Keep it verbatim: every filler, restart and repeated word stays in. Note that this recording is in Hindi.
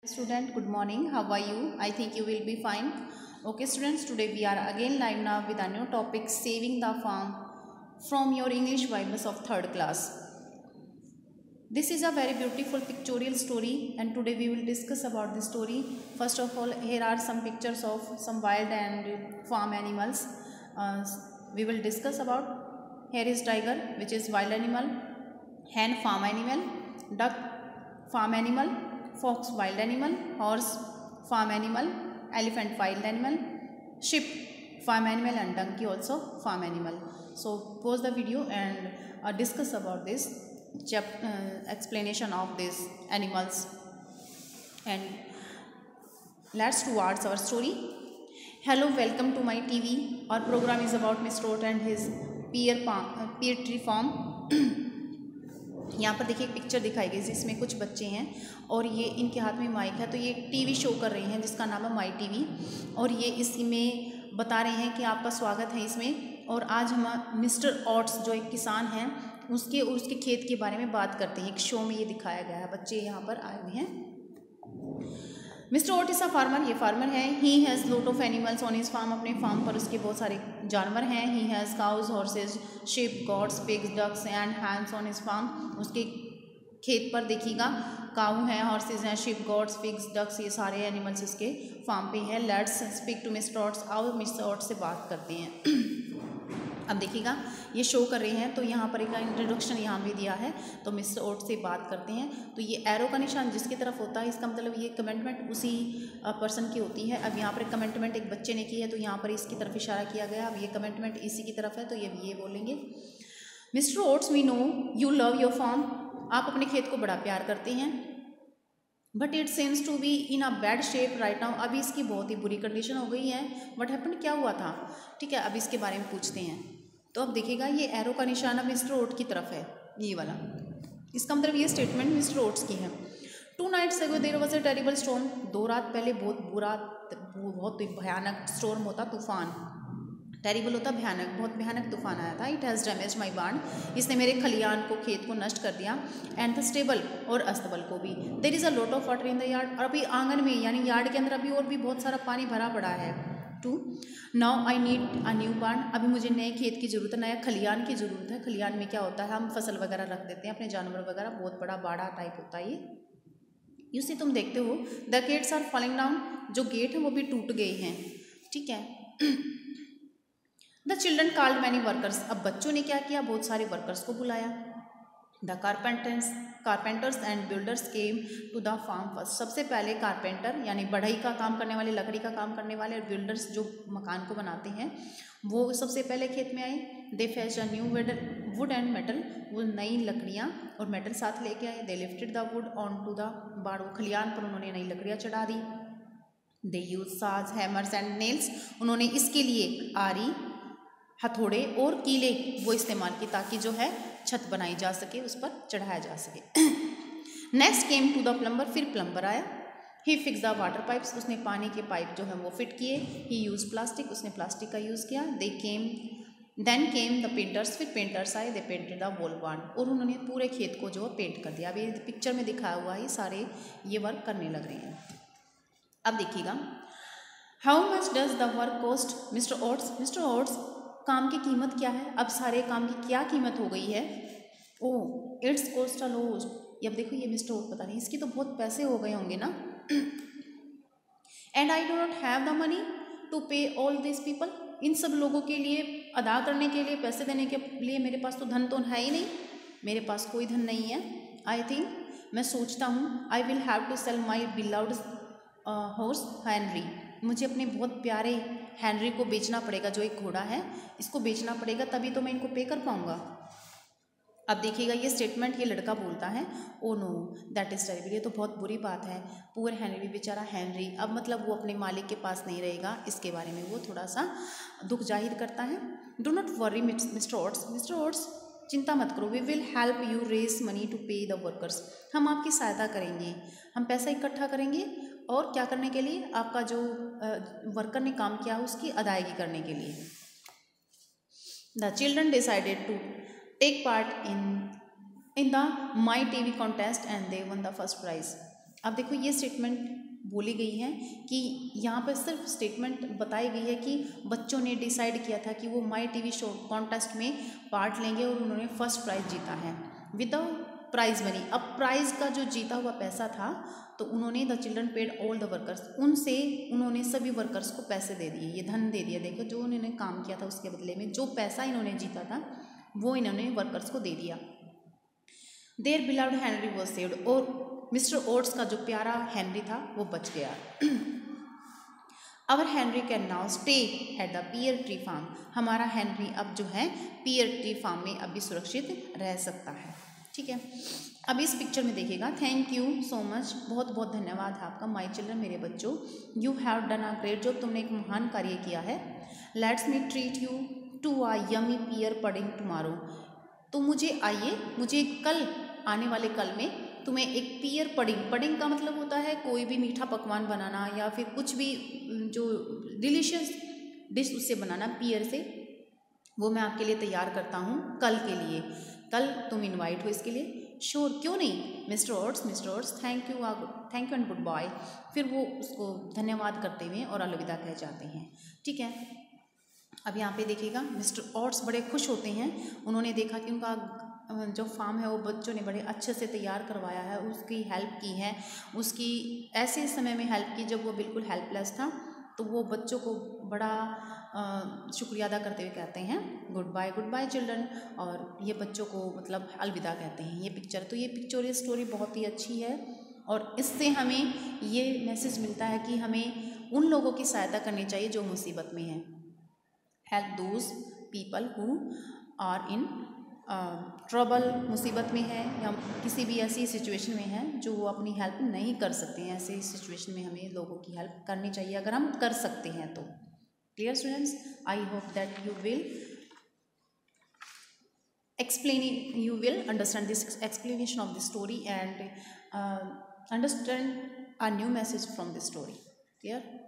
Student, good morning. How are you? I think you will be fine. Okay students, today we are again live now with a new topic, saving the farm, from your English Bibles of third class. This is a very beautiful pictorial story and today we will discuss about the story. First of all, here are some pictures of some wild and farm animals. Uh, we will discuss about. Here is tiger, which is wild animal, hen farm animal, duck farm animal, fox wild animal, horse farm animal, elephant wild animal, sheep farm animal, and donkey also farm animal. So pause the video and uh, discuss about this chap uh, explanation of these animals, and let's towards our story. Hello, welcome to my T V. Our program is about Mister Oat and his pear palm, pear tree farm. यहाँ पर देखिए एक पिक्चर दिखाई गई जिसमें कुछ बच्चे हैं और ये इनके हाथ में माइक है, तो ये टीवी शो कर रहे हैं जिसका नाम है माई टीवी, और ये इसमें बता रहे हैं कि आपका स्वागत है इसमें। और आज हम मिस्टर ओट्स जो एक किसान हैं उसके और उसके खेत के बारे में बात करते हैं। एक शो में ये दिखाया गया है, बच्चे यहाँ पर आए हुए हैं। Mister Oat is a farmer, ये फार्मर है। He has lot of animals on his farm, अपने फार्म पर उसके बहुत सारे जानवर हैं। He has cows, horses, sheep, goats, pigs, ducks and hens on his farm. उसके खेत पर देखिएगा काऊ हैं, हॉर्सेज हैं, शिप, गॉड्स, पिग्स, डक्स, ये सारे एनिमल्स इसके फार्म पे हैं। Let's speak to mister Oats, आओ मिस्टर ओट्स से बात करते हैं। अब देखिएगा ये शो कर रहे हैं, तो यहाँ पर एक इंट्रोडक्शन यहाँ भी दिया है, तो मिस्टर ओट से बात करते हैं। तो ये एरो का निशान जिसकी तरफ होता है इसका मतलब ये कमेंटमेंट उसी पर्सन की होती है। अब यहाँ पर कमेंटमेंट एक बच्चे ने की है तो यहाँ पर इसकी तरफ इशारा किया गया। अब ये कमेंटमेंट इसी की तरफ है तो ये ये बोलेंगे, mister Oats we know you love your farm, आप अपने खेत को बड़ा प्यार करते हैं, but it seems to be in a bad shape right now, अभी इसकी बहुत ही बुरी कंडीशन हो गई है। व्हाट हैपेंड, क्या हुआ था? ठीक है, अब इसके बारे में पूछते हैं। तो अब देखिएगा ये एरो का निशान अब मिस्टर ओट की तरफ है, ये वाला, इसका मतलब ये स्टेटमेंट मिस्टर ओट्स की है। Two nights ago there was a terrible storm, दो रात पहले बहुत बुरा, बहुत भयानक स्टॉर्म होता, तूफान, टेरिबल होता भयानक, बहुत भयानक तूफान आया था। इट हैज़ डैमेज माई बार्न, इसने मेरे खलियान को, खेत को नष्ट कर दिया। एंड द स्टेबल, और अस्तबल को भी। There is a lot of water in the yard, और अभी आंगन में यानी यार्ड के अंदर अभी और भी बहुत सारा पानी भरा पड़ा है। To now I need a new barn, अभी मुझे नए खेत की ज़रूरत है, नया खलियान की ज़रूरत है। खलियान में क्या होता है, हम फसल वगैरह रख देते हैं, अपने जानवर वगैरह, बहुत बड़ा बाड़ा टाइप होता है ये। यू सी, तुम देखते हो the gates are falling down, जो गेट हैं वो भी टूट गए हैं। ठीक है। The children called many workers, अब बच्चों ने क्या किया, बहुत सारे वर्कर्स को बुलाया। The carpenters carpenters and builders came to the farm first, सबसे पहले कारपेंटर यानी बढ़ई का काम करने वाले, लकड़ी का काम करने वाले, और बिल्डर्स जो मकान को बनाते हैं वो सबसे पहले खेत में आए। They fetch a new wood and metal, वो नई लकड़ियाँ और मेटल साथ लेके आए। They lifted the wood onto the बाड़, खलियान पर उन्होंने नई लकड़ियाँ चढ़ा दी। They use saws, hammers and nails, उन्होंने इसके लिए आरी, हथौड़े और कीले वो इस्तेमाल की ताकि जो है छत बनाई जा सके, उस पर चढ़ाया जा सके। Next came to the plumber, फिर प्लम्बर आया। He fix the water pipes, उसने पानी के पाइप जो है वो फिट किए। ही यूज प्लास्टिक, उसने प्लास्टिक का यूज़ किया। They came then came the painters, फिर पेंटर्स आए। दे पेंटेड द वॉल बार्न, और उन्होंने पूरे खेत को जो पेंट कर दिया। अभी पिक्चर में दिखाया हुआ है सारे ये वर्क करने लग रहे हैं। अब देखिएगा, how much does the work cost mister Oats, mister Oats काम की कीमत क्या है, अब सारे काम की क्या कीमत हो गई है। Oh it's cost a lot, अब देखो ये मिस्टर ओट पता नहीं इसकी तो बहुत पैसे हो गए होंगे ना। And I do not have the money to pay all this people, इन सब लोगों के लिए अदा करने के लिए, पैसे देने के लिए मेरे पास तो धन तो है ही नहीं, मेरे पास कोई धन नहीं है। आई थिंक, मैं सोचता हूँ, I will have to sell my beloved horse Henry, मुझे अपने बहुत प्यारे हेनरी को बेचना पड़ेगा, जो एक घोड़ा है इसको बेचना पड़ेगा, तभी तो मैं इनको पे कर पाऊँगा। अब देखिएगा ये स्टेटमेंट ये लड़का बोलता है, oh no that is terrible, ये तो बहुत बुरी बात है। पुअर हेनरी, बेचारा हेनरी, अब मतलब वो अपने मालिक के पास नहीं रहेगा, इसके बारे में वो थोड़ा सा दुख जाहिर करता है। Do not worry mister Oats, mister Oats चिंता मत करो, we will help you raise money to pay the workers, हम आपकी सहायता करेंगे, हम पैसा इकट्ठा करेंगे, और क्या करने के लिए, आपका जो वर्कर ने काम किया उसकी अदायगी करने के लिए। The children decided to take part in in the my TV contest and they won the first prize, अब देखो ये स्टेटमेंट बोली गई है कि यहाँ पर सिर्फ स्टेटमेंट बताई गई है कि बच्चों ने डिसाइड किया था कि वो माई टीवी शो कॉन्टेस्ट में पार्ट लेंगे और उन्होंने फर्स्ट प्राइज़ जीता है विदाउट प्राइज़ मनी। अब प्राइज़ का जो जीता हुआ पैसा था तो उन्होंने the children paid all the workers, उनसे उन्होंने सभी वर्कर्स को पैसे दे दिए, ये धन दे दिया। देखो जो उन्होंने काम किया था उसके बदले में जो पैसा इन्होंने जीता था वो इन्होंने वर्कर्स को दे दिया। Their beloved Henry was saved, और मिस्टर ओट्स का जो प्यारा हेनरी था वो बच गया। Our Henry can now stay at the pear tree farm, हमारा हेनरी अब जो है पियर ट्री फार्म में अभी सुरक्षित रह सकता है। ठीक है, अब इस पिक्चर में देखिएगा, थैंक यू सो मच, बहुत बहुत धन्यवाद आपका माय चिल्ड्रन, मेरे बच्चों, you have done a great job, तुमने एक महान कार्य किया है। Let's me treat you to a yummy pear pudding tomorrow, तो मुझे आइए मुझे कल आने वाले कल में तुम्हें एक पियर पडिंग, पडिंग का मतलब होता है कोई भी मीठा पकवान बनाना या फिर कुछ भी जो डिलीशियस डिश उससे बनाना, पियर से, वो मैं आपके लिए तैयार करता हूँ कल के लिए। कल तुम इनवाइट हो इसके लिए, श्योर, क्यों नहीं mister Oats, mister Oats thank you, thank you and goodbye. फिर वो उसको धन्यवाद करते हुए और अलविदा कह जाते हैं। ठीक है, अब यहाँ पे देखिएगा मिस्टर ओट्स बड़े खुश होते हैं, उन्होंने देखा कि उनका जो फार्म है वो बच्चों ने बड़े अच्छे से तैयार करवाया है, उसकी हेल्प की है, उसकी ऐसे समय में हेल्प की जब वो बिल्कुल हेल्पलेस था, तो वो बच्चों को बड़ा शुक्रिया अदा करते हुए कहते हैं goodbye, goodbye children, और ये बच्चों को मतलब अलविदा कहते हैं। ये पिक्चर, तो ये पिक्चोरियल स्टोरी बहुत ही अच्छी है और इससे हमें ये मैसेज मिलता है कि हमें उन लोगों की सहायता करनी चाहिए जो मुसीबत में हैं। Help those people who are in trouble, मुसीबत में है या किसी भी ऐसी सिचुएशन में है जो वो अपनी हेल्प नहीं कर सकते हैं, ऐसे सिचुएशन में हमें लोगों की हेल्प करनी चाहिए अगर हम कर सकते हैं तो। Dear students, I hope that you will explain it, you will understand this explanation of the story and uh, understand a new message from the story. Clear?